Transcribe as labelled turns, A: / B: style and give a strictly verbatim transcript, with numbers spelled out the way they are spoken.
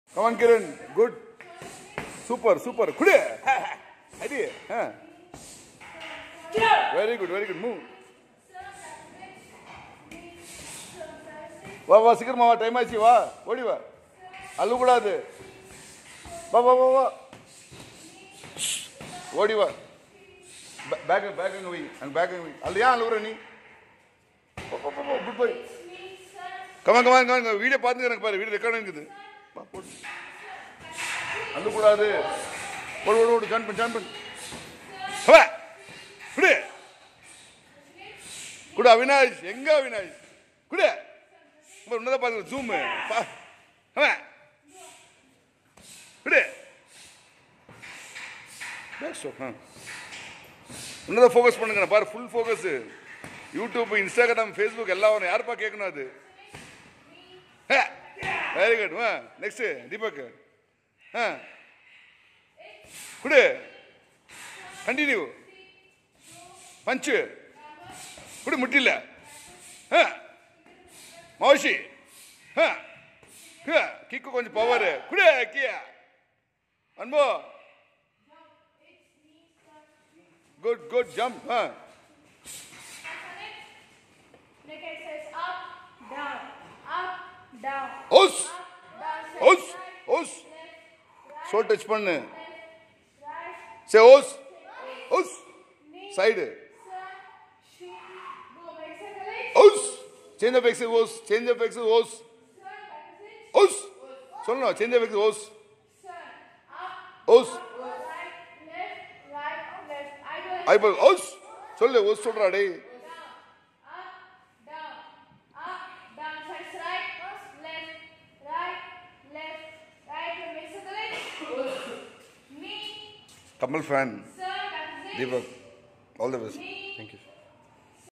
A: Come on, Kiran. Good. Super, super. Kude. Idea. Huh? Very good, very good. Move. வா வா சீக்கிரமா வா time ஆச்சு வா ஓடி வா அழுவ கூடாது வா வா வா வா ஓடி வா பேக் பேக் அங்க வை அங்க பேக் அங்க வை அல்ல ஏன் அழுவுற நீ good boy come on come on come on video பாத்துங்க எனக்கு பாரு வீடியோ ரெக்கார்ட் இருக்குது வா போடு அழுவ கூடாது ஓடு ஓடு ஓடு ஜான் பண்ணு ஜான் பண்ணு வா குடு குடு அவினாஷ் எங்க அவினாஷ் குடு உன்னதான் பாருங்க ஜூம் உன்னதான் ஃபோக்கஸ் பண்ணுங்க பாரு full focus YouTube Instagram Facebook எல்லாம் வரும் யாருப்பா கேட்கணும் அது வெரி குட் நெக்ஸ்ட் தீபக் குடு கண்டினியூ பஞ்சு குடு முட்டில மௌஷி கிக்கு கொஞ்சம் பவர் குடு கியா அன்போ குட் குட் ஜம்ப் ஓஸ் ஓஸ் ஓஸ் சோ டச் பண்ணு சே ஓஸ் ஓஸ் சைடு ஓஸ் Change of exit, os. Change of exit, os. Os. Solno, change of exit, os. Os. Eyeball, os. Solle, os solra dey. Kamal fan. Deepak, all the best. Thank you.